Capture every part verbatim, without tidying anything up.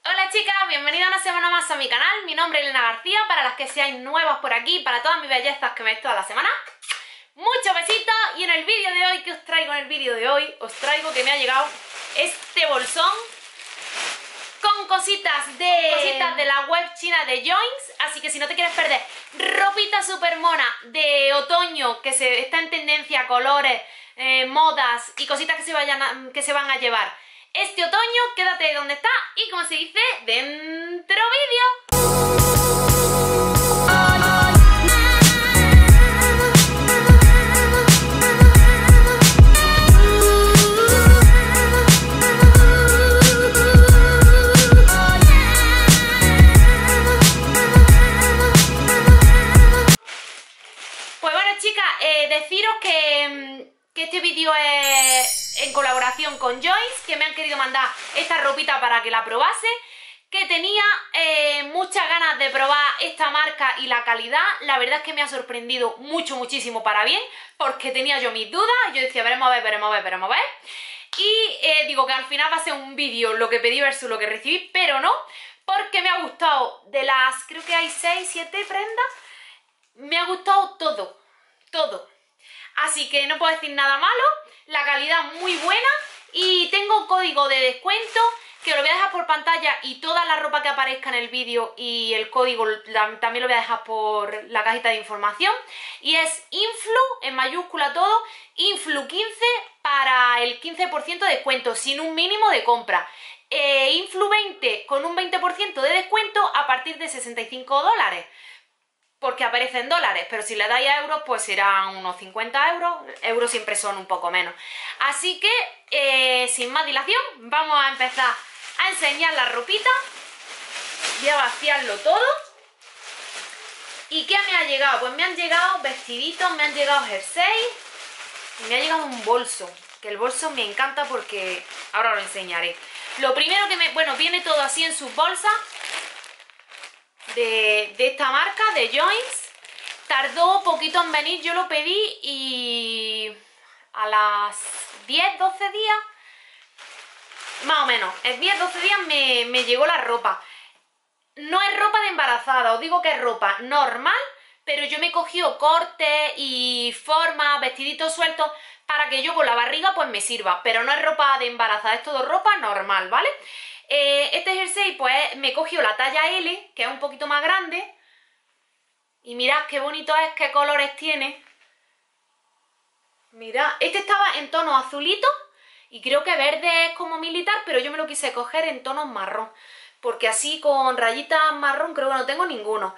Hola chicas, bienvenidas una semana más a mi canal. Mi nombre es Elena García, para las que seáis nuevas por aquí, para todas mis bellezas que me veis toda la semana. Muchos besitos, y en el vídeo de hoy, ¿qué os traigo en el vídeo de hoy? Os traigo que me ha llegado este bolsón con cositas de, cositas de la web china de Joins. Así que si no te quieres perder ropita super mona de otoño, que se, está en tendencia, colores, eh, modas y cositas que se, vayan a, que se van a llevar este otoño, quédate donde está y, como se dice, dentro vídeo. Pues bueno chicas, eh, deciros que, que este vídeo es en colaboración con Joins, que me han querido mandar esta ropita para que la probase, que tenía eh, muchas ganas de probar esta marca y la calidad. La verdad es que me ha sorprendido mucho, muchísimo para bien, porque tenía yo mis dudas. Yo decía, veremos a ver, veremos a ver, veremos a ver. Y eh, digo que al final va a ser un vídeo lo que pedí versus lo que recibí, pero no, porque me ha gustado. De las, creo que hay seis, siete prendas, me ha gustado todo, todo. Así que no puedo decir nada malo, la calidad muy buena, y tengo código de descuento que os lo voy a dejar por pantalla, y toda la ropa que aparezca en el vídeo y el código la, también lo voy a dejar por la cajita de información, y es INFLU, en mayúscula todo, INFLU quince para el quince por ciento de descuento sin un mínimo de compra. Eh, INFLU veinte con un veinte por ciento de descuento a partir de sesenta y cinco dólares. Porque aparece en dólares, pero si le dais a euros, pues serán unos cincuenta euros. Euros siempre son un poco menos. Así que, eh, sin más dilación, vamos a empezar a enseñar la ropita. Voy a vaciarlo todo. ¿Y qué me ha llegado? Pues me han llegado vestiditos, me han llegado jerseys y me ha llegado un bolso. Que el bolso me encanta porque ahora lo enseñaré. Lo primero que me... Bueno, viene todo así en sus bolsas. De, de esta marca, de Joins. Tardó poquito en venir, yo lo pedí y a las diez doce días, más o menos, en diez doce días me, me llegó la ropa. No es ropa de embarazada, os digo que es ropa normal, pero yo me he cogido cortes y formas, vestiditos sueltos, para que yo con la barriga pues me sirva, pero no es ropa de embarazada, es todo ropa normal, ¿vale? Eh, este jersey pues me he cogido la talla L, que es un poquito más grande, y mirad qué bonito es, qué colores tiene. Mirad, este estaba en tono azulito y creo que verde es como militar, pero yo me lo quise coger en tonos marrón, porque así con rayitas marrón creo que no tengo ninguno.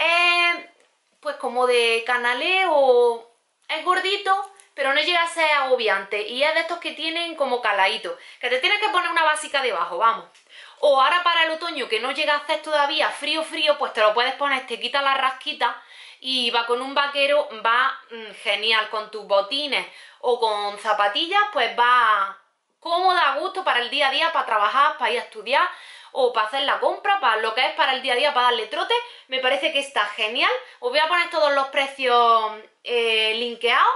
Eh, pues como de canaleo, es gordito, pero no llega a ser agobiante, y es de estos que tienen como caladito, que te tienes que poner una básica debajo, vamos. O ahora para el otoño, que no llega a hacer todavía frío frío, pues te lo puedes poner, te quita la rasquita y va con un vaquero, va mmm, genial, con tus botines o con zapatillas, pues va cómoda, a gusto para el día a día, para trabajar, para ir a estudiar o para hacer la compra, para lo que es para el día a día, para darle trote. Me parece que está genial. Os voy a poner todos los precios eh, linkeados.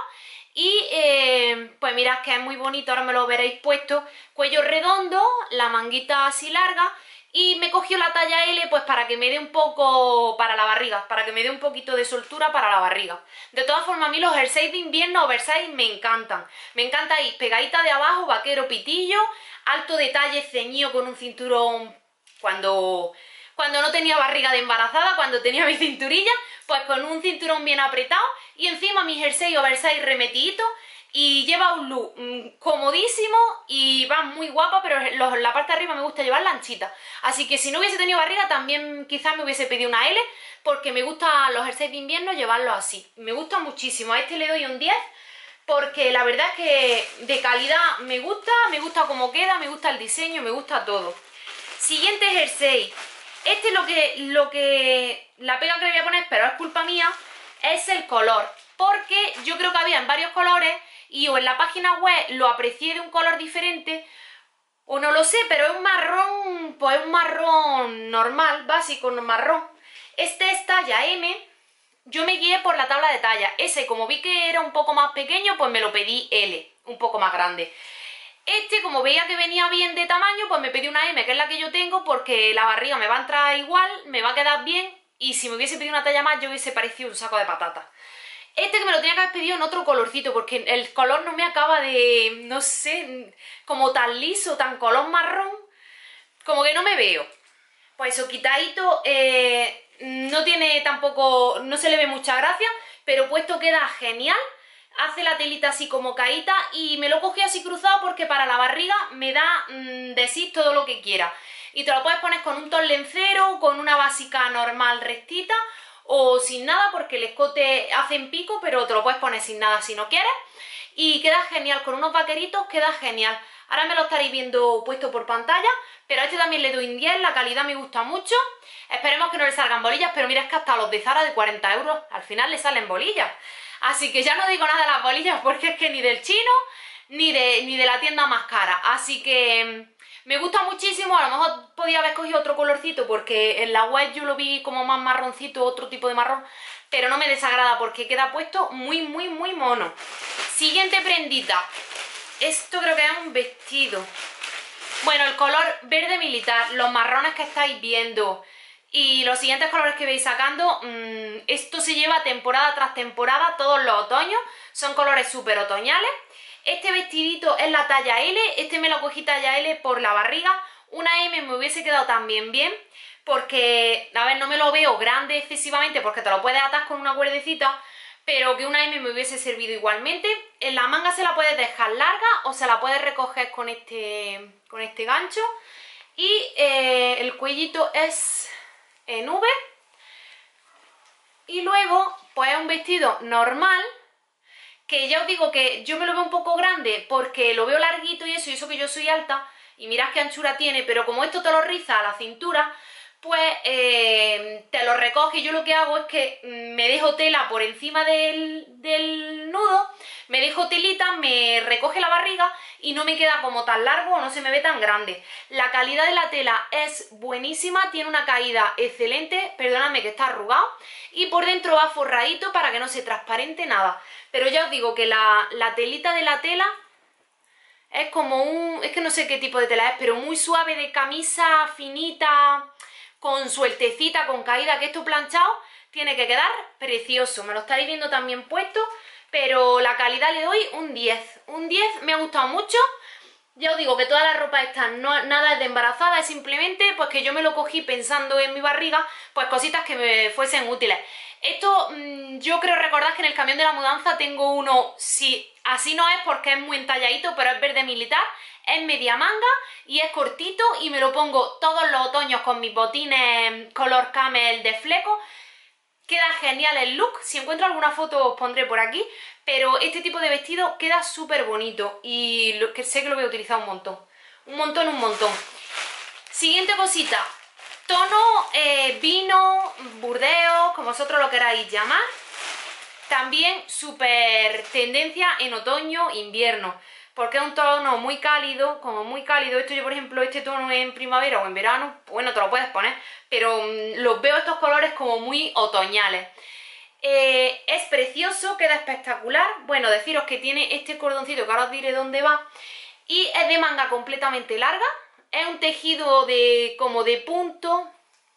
Y eh, pues mirad que es muy bonito, ahora me lo veréis puesto, cuello redondo, la manguita así larga, y me cogió la talla L pues para que me dé un poco para la barriga, para que me dé un poquito de soltura para la barriga. De todas formas, a mí los jerseys de invierno oversize me encantan, me encanta ahí, pegadita de abajo, vaquero pitillo, alto detalle ceñido con un cinturón cuando... Cuando no tenía barriga de embarazada, cuando tenía mi cinturilla, pues con un cinturón bien apretado, y encima mi jersey oversize remetidito, y lleva un look mmm, comodísimo y va muy guapa, pero los, la parte de arriba me gusta llevarla anchita. Así que si no hubiese tenido barriga también quizás me hubiese pedido una L, porque me gustan los jerseys de invierno llevarlos así. Me gusta muchísimo, a este le doy un diez, porque la verdad es que de calidad me gusta, me gusta cómo queda, me gusta el diseño, me gusta todo. Siguiente jersey. Este lo que, lo que, la pega que le voy a poner, pero es culpa mía, es el color. Porque yo creo que había en varios colores, y o en la página web lo aprecié de un color diferente, o no lo sé, pero es un marrón, pues un marrón normal, básico, marrón. Este es talla M, yo me guié por la tabla de talla. Ese, como vi que era un poco más pequeño, pues me lo pedí L, un poco más grande. Este, como veía que venía bien de tamaño, pues me pedí una eme, que es la que yo tengo, porque la barriga me va a entrar igual, me va a quedar bien, y si me hubiese pedido una talla más, yo hubiese parecido un saco de patatas. Este que me lo tenía que haber pedido en otro colorcito, porque el color no me acaba de, no sé, como tan liso, tan color marrón, como que no me veo. Pues eso, quitadito, eh, no tiene tampoco, no se le ve mucha gracia, pero puesto queda genial. Hace la telita así como caída y me lo cogí así cruzado porque para la barriga me da mmm, de sí todo lo que quiera. Y te lo puedes poner con un torlencero, con una básica normal rectita o sin nada, porque el escote hace en pico, pero te lo puedes poner sin nada si no quieres. Y queda genial, con unos vaqueritos queda genial. Ahora me lo estaréis viendo puesto por pantalla, pero a este también le doy un diez, la calidad me gusta mucho. Esperemos que no le salgan bolillas, pero mira, es que hasta los de Zara de cuarenta euros al final le salen bolillas. Así que ya no digo nada de las bolillas porque es que ni del chino ni de, ni de la tienda más cara. Así que me gusta muchísimo, a lo mejor podía haber cogido otro colorcito porque en la web yo lo vi como más marroncito, otro tipo de marrón, pero no me desagrada porque queda puesto muy, muy, muy mono. Siguiente prendita. Esto creo que es un vestido. Bueno, el color verde militar, los marrones que estáis viendo y los siguientes colores que veis sacando, mmm, esto se lleva temporada tras temporada, todos los otoños, son colores súper otoñales. Este vestidito es la talla ele, este me lo cogí talla ele por la barriga, una eme me hubiese quedado también bien, porque, a ver, no me lo veo grande excesivamente porque te lo puedes atar con una cuerdecita, pero que una eme me hubiese servido igualmente. En la manga se la puedes dejar larga o se la puedes recoger con este, con este gancho. Y eh, el cuellito es en V. Y luego, pues es un vestido normal, que ya os digo que yo me lo veo un poco grande porque lo veo larguito y eso, y eso que yo soy alta, y mirad qué anchura tiene, pero como esto te lo riza a la cintura, pues eh, te lo recoge. Y yo lo que hago es que me dejo tela por encima del, del nudo, me dejo telita, me recoge la barriga y no me queda como tan largo o no se me ve tan grande. La calidad de la tela es buenísima, tiene una caída excelente, perdóname que está arrugado, y por dentro va forradito para que no se transparente nada. Pero ya os digo que la, la telita de la tela es como un, es que no sé qué tipo de tela es, pero muy suave, de camisa finita, con sueltecita, con caída, que esto planchado tiene que quedar precioso. Me lo estaréis viendo también puesto, pero la calidad le doy un diez. Un diez, me ha gustado mucho. Ya os digo que toda la ropa esta no, nada es de embarazada, es simplemente pues que yo me lo cogí pensando en mi barriga, pues cositas que me fuesen útiles. Esto mmm, yo creo recordar que en el camión de la mudanza tengo uno, si así no es porque es muy entalladito, pero es verde militar, es media manga y es cortito y me lo pongo todos los otoños con mis botines color camel de fleco. Queda genial el look, si encuentro alguna foto os pondré por aquí, pero este tipo de vestido queda súper bonito y lo, que sé que lo voy a utilizar un montón, un montón, un montón. Siguiente cosita, tono eh, vino, burdeos, como vosotros lo queráis llamar, también súper tendencia en otoño, invierno, porque es un tono muy cálido, como muy cálido. Esto yo, por ejemplo, este tono en primavera o en verano, bueno, te lo puedes poner, pero mmm, los veo estos colores como muy otoñales. Eh, es precioso, queda espectacular. Bueno, deciros que tiene este cordoncito, que ahora os diré dónde va, y es de manga completamente larga, es un tejido de como de punto,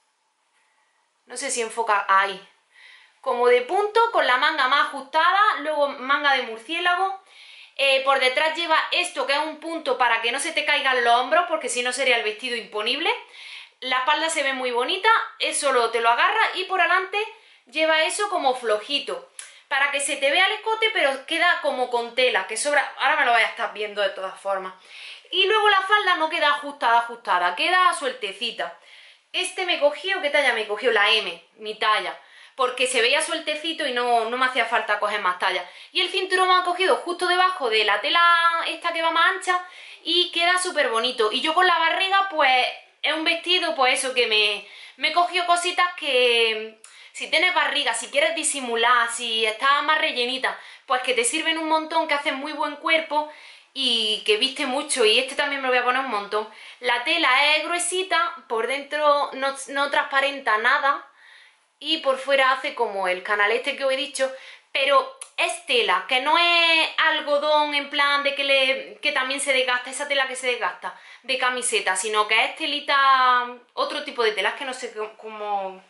no sé si enfoca ahí, como de punto, con la manga más ajustada, luego manga de murciélago. Eh, por detrás lleva esto que es un punto para que no se te caigan los hombros, porque si no sería el vestido imponible. La espalda se ve muy bonita, eso lo, te lo agarra, y por adelante lleva eso como flojito, para que se te vea el escote, pero queda como con tela, que sobra, ahora me lo vais a estar viendo de todas formas. Y luego la falda no queda ajustada, ajustada, queda sueltecita. Este me cogió, ¿qué talla me cogió? La eme, mi talla, porque se veía sueltecito y no, no me hacía falta coger más tallas. Y el cinturón me ha cogido justo debajo de la tela esta que va más ancha y queda súper bonito. Y yo con la barriga, pues es un vestido, pues eso, que me, me cogió cositas que si tienes barriga, si quieres disimular, si estás más rellenita, pues que te sirven un montón, que hacen muy buen cuerpo y que viste mucho. Y este también me lo voy a poner un montón. La tela es gruesita, por dentro no, no transparenta nada, y por fuera hace como el canal este que os he dicho, pero es tela, que no es algodón en plan de que, le, que también se desgasta, esa tela que se desgasta de camiseta, sino que es telita, otro tipo de tela, es que no sé cómo...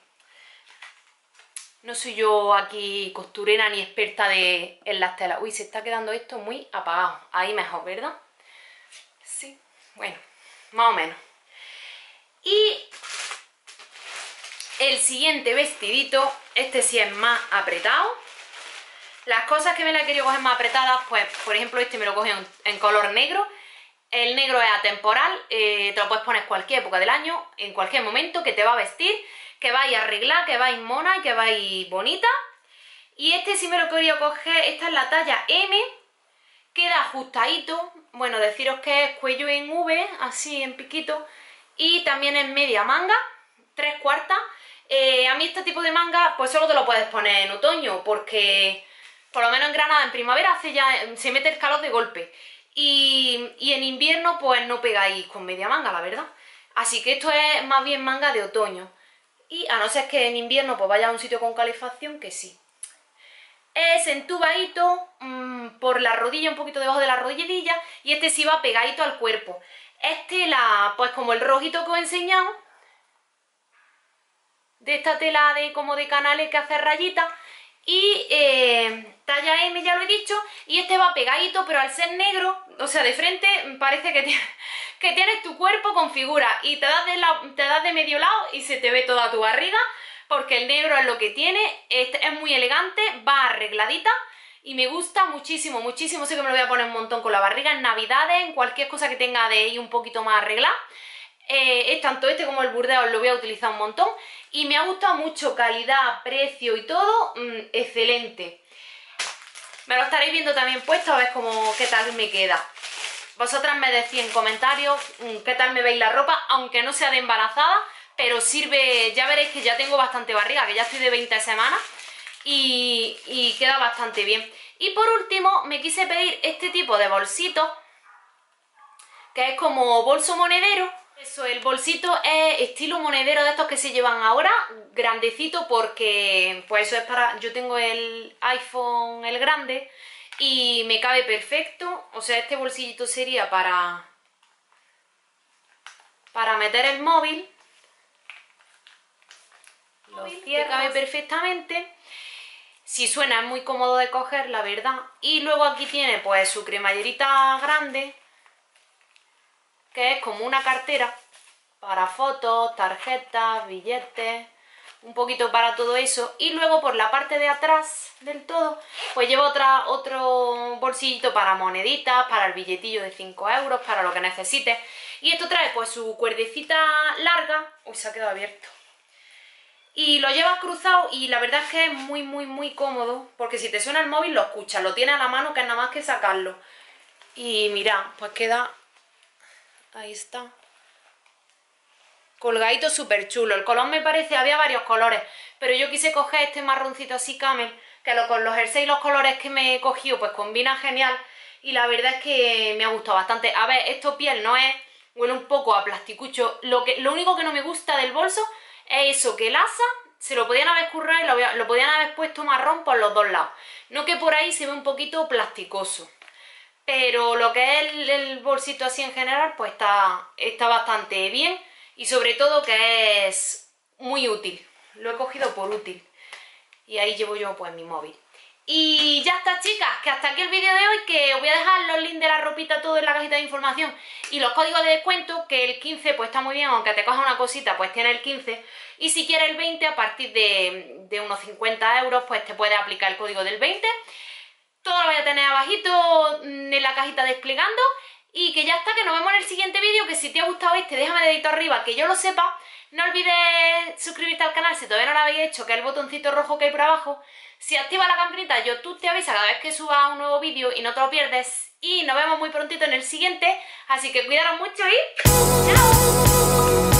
No soy yo aquí costurera ni experta de, en las telas. Uy, se está quedando esto muy apagado. Ahí mejor, ¿verdad? Sí, bueno, más o menos. Y el siguiente vestidito, este sí es más apretado. Las cosas que me la he querido coger más apretadas, pues, por ejemplo, este me lo cogí en, en color negro. El negro es atemporal, eh, te lo puedes poner en cualquier época del año, en cualquier momento, que te va a vestir, que vais a arreglar, que vais mona y que vais bonita. Y este sí me lo he querido coger, esta es la talla eme, queda ajustadito. Bueno, deciros que es cuello en V, así en piquito, y también es media manga, tres cuartas. Eh, a mí este tipo de manga, pues solo te lo puedes poner en otoño, porque por lo menos en Granada en primavera hace ya, se mete el calor de golpe. Y, y en invierno pues no pegáis con media manga, la verdad. Así que esto es más bien manga de otoño. Y a no ser que en invierno pues vaya a un sitio con calefacción, que sí. Es entubadito mmm, por la rodilla, un poquito debajo de la rodilla, y este sí va pegadito al cuerpo. Este, la, pues como el rojito que os he enseñado, de esta tela de como de canales que hace rayitas, y eh, talla eme, ya lo he dicho, y este va pegadito, pero al ser negro, o sea, de frente parece que, tiene, que tienes tu cuerpo con figura, y te das, de la, te das de medio lado y se te ve toda tu barriga, porque el negro es lo que tiene, es, es muy elegante, va arregladita, y me gusta muchísimo, muchísimo. Sé que me lo voy a poner un montón con la barriga, en navidades, en cualquier cosa que tenga de ir un poquito más arreglada. Eh, es tanto este como el burdeos, lo voy a utilizar un montón, y me ha gustado mucho, calidad, precio y todo, mmm, excelente. Me lo estaréis viendo también puesto, a ver cómo, qué tal me queda. Vosotras me decís en comentarios mmm, qué tal me veis la ropa, aunque no sea de embarazada, pero sirve, ya veréis que ya tengo bastante barriga, que ya estoy de veinte semanas, y, y queda bastante bien. Y por último me quise pedir este tipo de bolsito, que es como bolso monedero. Eso, el bolsito es estilo monedero de estos que se llevan ahora, grandecito, porque pues eso es para... Yo tengo el iPhone, el grande, y me cabe perfecto. O sea, este bolsillito sería para... para meter el móvil. Lo cierro, cabe perfectamente. Si suena es muy cómodo de coger, la verdad. Y luego aquí tiene pues su cremallerita grande, que es como una cartera para fotos, tarjetas, billetes, un poquito para todo eso. Y luego por la parte de atrás del todo, pues llevo otra, otro bolsillito para moneditas, para el billetillo de cinco euros, para lo que necesites. Y esto trae pues su cuerdecita larga. Uy, se ha quedado abierto. Y lo llevas cruzado, y la verdad es que es muy muy muy cómodo, porque si te suena el móvil lo escuchas, lo tienes a la mano, que es nada más que sacarlo. Y mirad, pues queda... ahí está. Colgadito súper chulo. El color me parece, había varios colores, pero yo quise coger este marroncito así camel, que lo, con los jerseys y los colores que me he cogido pues combina genial, y la verdad es que me ha gustado bastante. A ver, esto piel no es, huele un poco a plasticucho. Lo, que, lo único que no me gusta del bolso es eso, que el asa se lo podían haber currado y lo, lo podían haber puesto marrón por los dos lados. No, que por ahí se ve un poquito plasticoso. Pero lo que es el, el bolsito así en general, pues está, está bastante bien, y sobre todo que es muy útil. Lo he cogido por útil. Y ahí llevo yo pues mi móvil. Y ya está, chicas, que hasta aquí el vídeo de hoy, que os voy a dejar los links de la ropita todo en la cajita de información y los códigos de descuento, que el quince pues está muy bien, aunque te coja una cosita pues tiene el quince, y si quieres el veinte a partir de, de unos cincuenta euros pues te puedes aplicar el código del veinte. Todo lo voy a tener abajito en la cajita desplegando, y que ya está, que nos vemos en el siguiente vídeo. Que si te ha gustado este, déjame dedito arriba, que yo lo sepa. No olvides suscribirte al canal si todavía no lo habéis hecho, que es el botoncito rojo que hay por abajo. Si activas la campanita, YouTube te avisa cada vez que suba un nuevo vídeo y no te lo pierdes. Y nos vemos muy prontito en el siguiente, así que cuidaros mucho y ¡chao!